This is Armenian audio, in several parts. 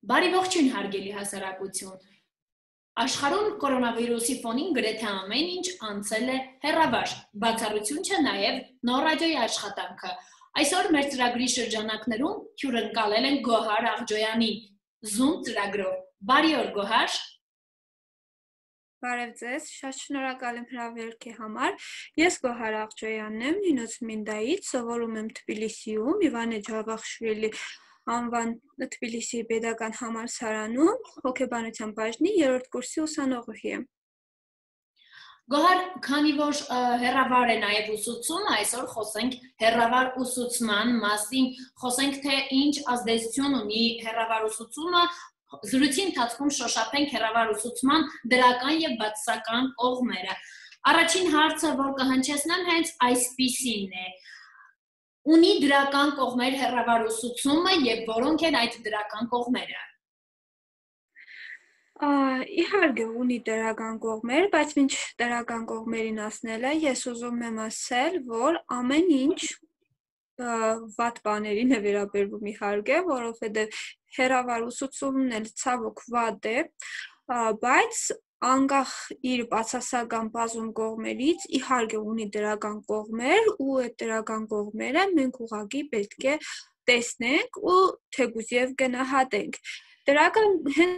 Բարի ողջույն հարգելի հասարակություն։ Աշխարհում կորոնավիրուսի ֆոնին գրեթե ամեն ինչ անցել է հեռավար, բացառություն չէ նաև նոր ռադիոյի աշխատանքը։ Այսօր մեր ծրագրի շրջանակներում հյուրընկալել են Գոհար Աղջոյանին, Zoom ծրագրով։ Բարի օր, Գոհար։ Բարև ձեզ, շատ շնորհակալ եմ հրավերքի համար։ Ես Գոհար Աղջոյանն եմ, Նինոց Մինդայից, սովորում եմ Թբիլիսիում, Իվան Ջավախշվիլի անվան Թբիլիսիի պետական համալսարանում, հոգեբանության բաժնի 3-րդ կուրսի ուսանողուհի եմ։ Գոհար, քանի որ հեռավար է նաև ուսուցումը, այսօր խոսենք հեռավար ուսուցման մասին, խոսենք թե ինչ ազդեցություն ունի հեռավար ուսուցումը, զրույցի ընթացքում շոշափենք հեռավար ուսուցման դրական եւ բացասական կողմերը։ Առաջին հարցը, որ կհնչեցնեմ, հենց այսպիսին է. ունի դրական կողմեր հեռավար ուսուցումը եւ որոնք են այդ դրական կողմերը։ Իհարկե ունի դրական կողմեր, բայց մինչ դրական կողմերին ասնելը, ես ուզում եմ ասել, որ ամեն ինչ վատ բաներին է վերաբերվում իհարկե, որովհետև հեռավար ուսուցումն էլ ցավոք վատ է, բայց անկախ իր բացասական բազում կողմերից իհարկե ունի դրական կողմեր ու այդ դրական կողմերը մենք ուղղակի պետք է տեսնենք ու թեկուզ եւ գնահատենք։ Դրական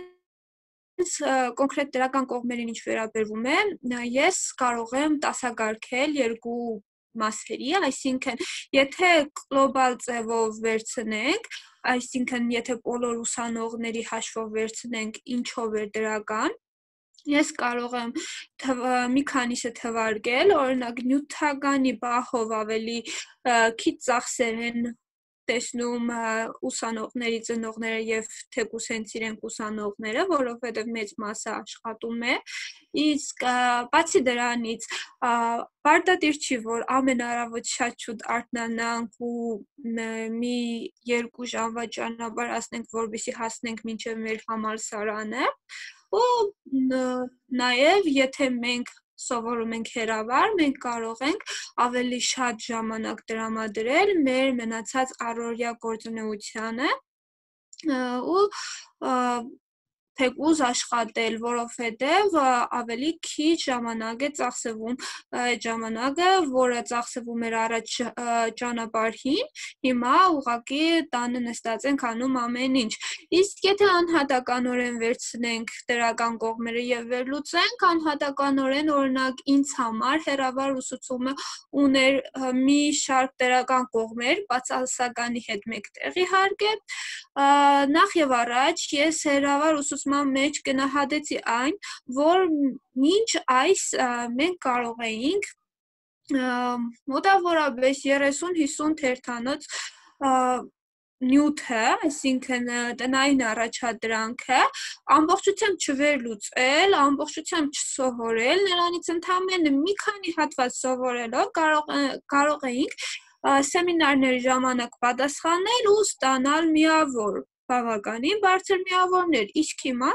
կոնկրետ դրական կողմերին ինչ վերաբերվում է, ես կարող եմ դասակարգել երկու մասերի, այսինքն եթե գլոբալ ձևով վերցնենք, այսինքն եթե բոլոր ուսանողների հաշվով վերցնենք ինչով է դրական, ես կարող եմ մի քանիսը թվարկել, օրինակ նյութականի բախով ավելի քիչ ծախսեր են տեսնում ուսանողների ծնողները եւ թեկուզ հենց իրենք ուսանողները, որովհետեւ մեծ մասը աշխատում է, իսկ բացի դրանից պարտադիր չի, որ ամեն առավոտ շատ շուտ արթնանանք ու մի 2 ժամվա ճանապարհ անցնենք, որպեսզի հասնենք մինչեւ մեր համալսարանը, ու նաեւ եթե մենք սովորում ենք հեռավար, մենք կարող ենք ավելի շատ ժամանակ տրամադրել մեր մնացած առօրյա գործունեությանը ու թեկուզ աշխատել, որովհետև ավելի քիչ ժամանակ է ծախսվում այդ ժամանակը, որը ծախսվում էր առաջ ճանապարհին, հիմա ուղղակի տանը նստած ենք անում ամեն ինչ։ Իսկ եթե անհատականորեն վերցնենք դրական կողմերը եւ վերլուծենք, անհատականորեն օրինակ ինձ համար հեռավար ուսուցումը ուներ մի շարք դրական կողմեր, բացասականի հետ մեկտեղ իհարկե, նախ եւ առաջ ես հեռավար ուսուցման մեջ գնահատեցի այն, որ մինչ այս մենք կարող էինք մոտավորապես 30-50 թերթանոց նյութը, այսինքն տնային առաջադրանքը ամբողջությամբ չվերլուծել, ամբողջությամբ չսովորել, նրանից ընդամենը մի քանի հատված սովորելով կարող էինք սեմինարների ժամանակ պատասխանել ու ստանալ միավոր, բավականին բարձր միավորներ, իսկ հիմա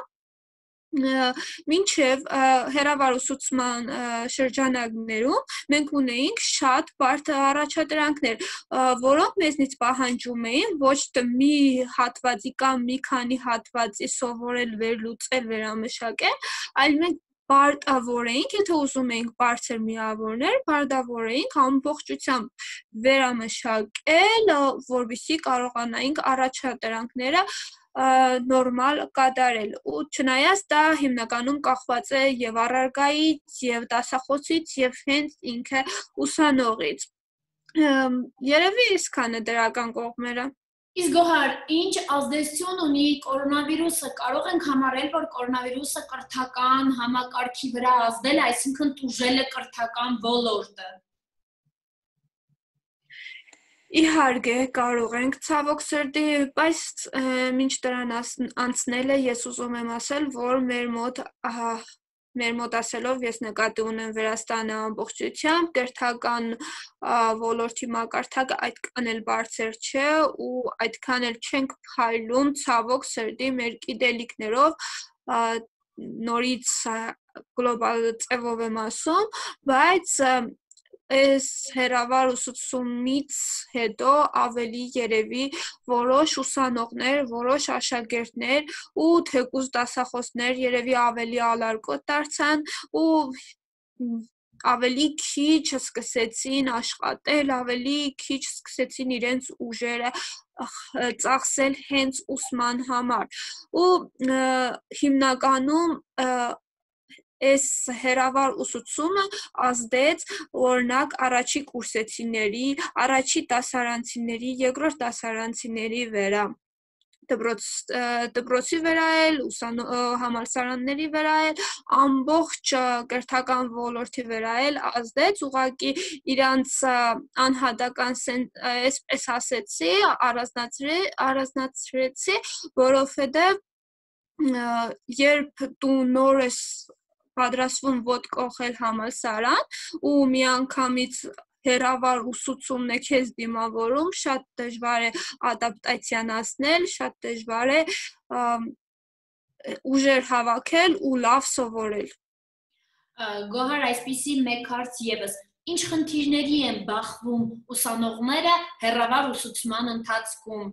մինչև հեռավար ուսուցման շրջանակներում մենք ունեինք շատ բարդ առաջադրանքներ, որոնք մեզնից պահանջում էին ոչ թե մի հատվածի կամ մի քանի հատվածի սովորել, վերլուծել, վերամշակել, այլ մենք պարտավոր էինք, եթե ուզում էինք բարձր միավորներ, պարտավոր էինք ամբողջությամբ վերամշակել, որպեսզի կարողանայինք առաջադրանքները նորմալ կատարել ու չնայած դա հիմնականում կախված է եւ առարկայից եւ դասախոսից եւ հենց ինքը ուսանողից երևի այսքանը դրական կողմերը Իսկ Գոհար, ինչ ազդեցություն ունի կորոնավիրուսը, կարող ենք համարել, որ կորոնավիրուսը կրթական համակարգի վրա ազդել, այսինքն տուժել է կրթական ոլորտը Իհարկե կարող ենք ցավոք սրտի, բայց մինչ դրան անցնելը ես ուզում եմ ասել, որ մեր մոտ ասելով ես նկատի ունեմ Վրաստանը ամբողջությամբ, կրթական ոլորտի մակարդակը այդքան էլ բարձր չէ ու այդքան էլ չենք փայլում ցավոք սրտի մեր գիտելիքներով նորից գլոբալ ձևով եմ ասում, բայց այս հերավար ուսուցումից հետո ավելի երևի որոշ ուսանողներ, որոշ աշակերտներ ու թեկուզ դասախոսներ երևի ավելի ալարկոտ դարձան ու ավելի քիչ սկսեցին աշխատել, ավելի քիչ սկսեցին իրենց ուժերը ծախսել հենց ուսման համար ու հիմնականում այս հերավար ուսուցումը ազդեց օրինակ առաջի կուրսեցիների, առաջի դասարանցիների, երկրորդ դասարանցիների վրա դպրոցի վրա էլ, համալսարանների վրա էլ, ամբողջ կրթական ոլորտի վրա էլ ազդեց, ուղղակի իրանց անհատական այսպես ասեցի, առանձնացրեցի, որովհետև երբ դու նոր ես պատրաստվում ոտ կողել համալսարան ու միանգամից հերավար ուսուցումն է քեզ դիմավորում, շատ դժվար է ադապտացիանացնել, շատ դժվար է ուժեր հավաքել ու լավ սովորել։ Գոհար, այսպիսի մեկ հարց եւս, ինչ խնդիրների են բախվում ուսանողները հերավար ուսուցման ընթացքում։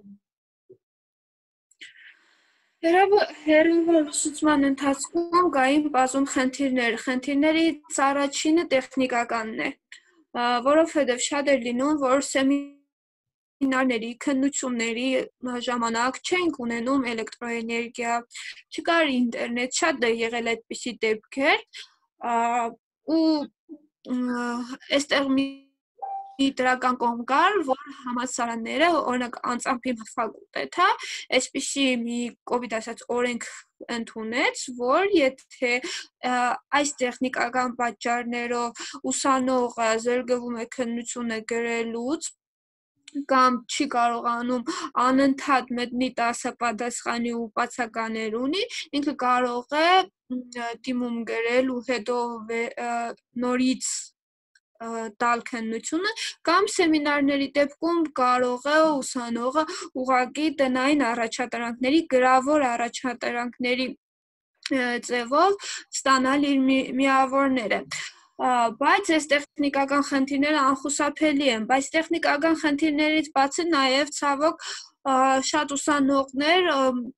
Հերավար ուսուցման ընթացքում կային բազում խնդիրներ, խնդիրներից առաջինը տեխնիկականն է, որովհետև շատ էր լինում, որ սեմինարների, քննությունների ժամանակ չենք ունենում էլեկտրոէներգիա, չկար ինտերնետ, շատ է եղել այդպիսի դեպքեր ու այստեղ մի դրական կողմ կար, որ համալսարանները, օրինակ անձամբ իմ ֆակուլտետը, այսպիսի մի կոպիտ ասած օրենք ընդունեց, որ եթե այս տեխնիկական պատճառներով ուսանողը զրկվում է քննությունը գրելուց կամ չի կարողանում անընդհատ մտնի դասապատասխանի ու բացականեր ունի, ինքը կարող է դիմում գրել ու հետո նորից տալ քննությունը կամ սեմինարների դեպքում կարող է ուսանողը ուղղակի տնային առաջադրանքների, գրավոր առաջադրանքների ձևով ստանալ իր միավորները։ Բայց այս տեխնիկական խնդիրները անխուսափելի են, բայց տեխնիկական խնդիրներից բացի նաև ցավոք շատ ուսանողներ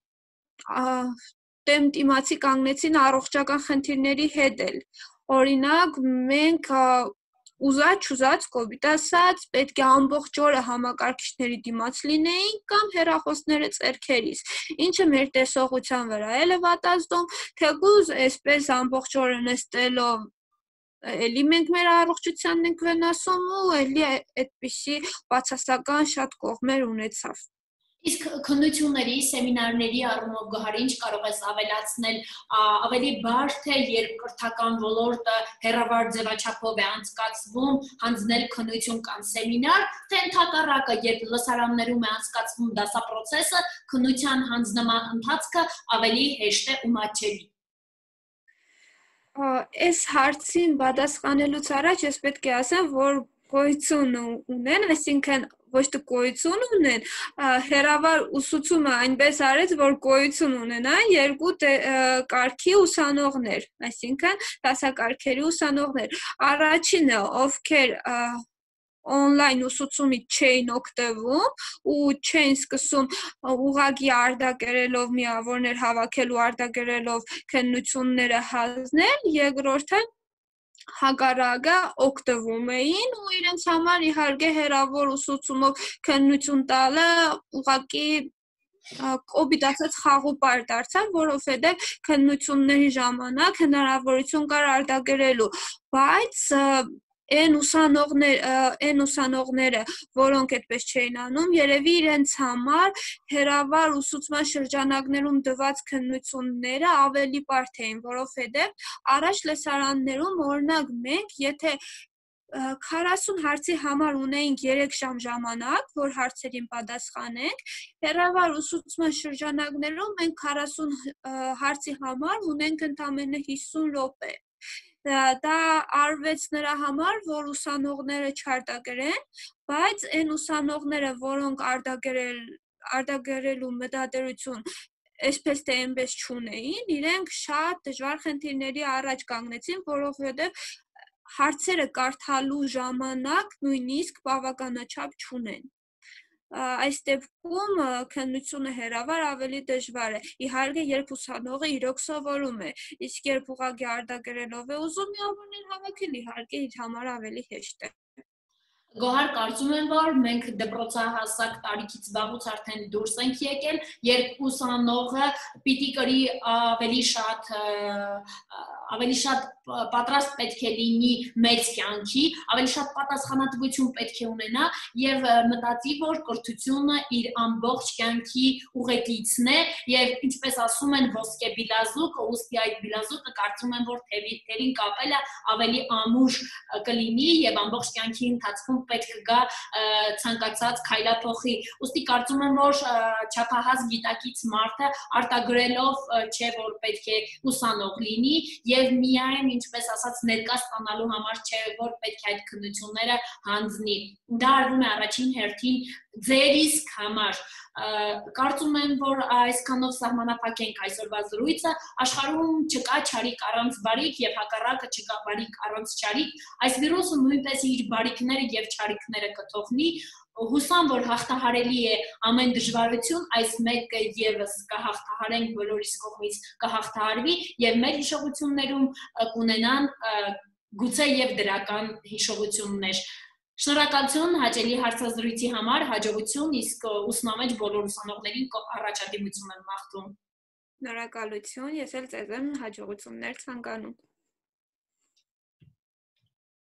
դիմացի կանգնեցին առողջական խնդիրների հետ էլ։ Օրինակ, մենք ուզած կոպիտ ասած պետք է ամբողջ օրը համակարգիչների դիմաց լինեինք կամ հեռախոսները ձեռքերիս, ինչը մեր տեսողության վրա էլ է վատազդում, թեկուզ այսպես ամբողջ օրը նստելով էլի մենք մեր առողջությանն ենք վնասում ու էլի այդպիսի բացասական շատ կողմեր ունեցավ։ Իսկ քննությունների, սեմինարների առումով Գոհար, ինչ կարող ես ավելացնել, ավելի բարդ է, երբ կրթական ոլորտը հերավար ձևաչափով է անցկացվում, հանձնել քննություն կամ սեմինար, թե ընդհակառակը, երբ լսարաններում է անցկացվում դասապրոցեսը, քննության հանձնման ընթացքը ավելի հեշտ է ու մատչելի։ Այս հարցին պատասխանելուց առաջ ես պետք է ասեմ, որ գոյություն ունեն, այսինքն ոչ թե գոյություն ունեն, հերավար ուսուցումը այնպես արեց, որ գոյություն ունենան երկու կարգի ուսանողներ, այսինքն դասակարգերի ուսանողներ։ Առաջինը, ովքեր on-line ուսուցումից չէին օգտվում ու չէին սկսում ուղղակի արտագրելով միավորներ հավաքել ու արտագրելով քննությունները հանձնել, երկրորդը հակառակը օգտվում էին ու իրենց համար իհարկե հերավոր ուսուցումով քննություն տալը ուղղակի կոպիտ ասած խաղուպար դարձավ, որովհետև քննությունների ժամանակ հնարավորություն կար արտագրելու, բայց այն ուսանողները, որոնք այդպես չէին անում, երևի իրենց համար հերավար ուսուցման շրջանակներում տված քննությունները ավելի բարդ էին, որովհետև առաջ լսարաններում օրինակ մենք, եթե 40 հարցի համար ունեինք 3 ժամ ժամանակ, որ հարցերին պատասխանենք, հերավար ուսուցման շրջանակներում մենք 40 հարցի համար ունենք ընդամենը 50 րոպե։ Դա արվեց նրա համար, որ ուսանողները չարտագրեն, բայց այն ուսանողները, որոնք արտագրելու մտադրություն այսպես թե այնպես չունեին, իրենք շատ դժվար խնդիրների առաջ կանգնեցին, որովհետև հարցերը կարդալու ժամանակ նույնիսկ բավականաչափ չունեն։ Այս դեպքում քննությունը հերավար ավելի դժվար է։ Իհարկե, երբ ուսանողը իրոք սովորում է, իսկ երբ ուղղակի արտագրելով է ուզում միավորներ հավաքել, իհարկե իր համար ավելի հեշտ է։ Գոհար, կարծում եմ, որ մենք դպրոցահասակ տարիքից վաղուց արդեն դուրս ենք եկել, երբ ուսանողը պիտի կրի ավելի շատ պատրաստ պետք է լինի մեծ կյանքի, ավելի շատ պատասխանատվություն պետք է ունենա եւ մտածի, որ կրթությունը իր ամբողջ կյանքի ուղեկիցն է եւ ինչպես ասում են ոսկե բիլազուկը, ուստի այդ բիլազուկը կարծում եմ, որ թերին կապելը ավելի ամուր կլինի եւ ամբողջ կյանքի ընթացքում պետք է գա ցանկացած քայլափոխի։ Ուստի կարծում եմ, որ չափահաս գիտակից մարդը արտագրելով չէ, որ պետք է ուսանող լինի եւ միայն ինչպես ասած ներկա ստանալու համար չէ, որ պետք է այդ քննությունները հանձնի։ Դա արվում է առաջին հերթին ձեր իսկ համար։ Կարծում եմ, որ այսքանով սահմանափակենք այսօրվա զրույցը, աշխարհում չկա չարիք առանց բարիք եւ հակառակը չկա բարիք առանց չարիք, այս վիրուսը նույնպես իր բարիքները եւ չարիքները կթողնի, հուսամ, որ հաղթահարելի է ամեն դժվարություն, այս մեկը եւս կհաղթահարենք բոլորիս կողմից կհաղթահարվի եւ մեր հիշողություններում կունենան գուցե եւ դրական հիշողություններ։ Շնորհակալություն հաճելի հարցազրույցի համար, հաջողություն, իսկ ուսանողներ բոլոր ուսանողներին առաջադիմություն եմ մաղթում։ Շնորհակալություն, ես էլ ձեզ եմ հաջողություններ ցանկանում։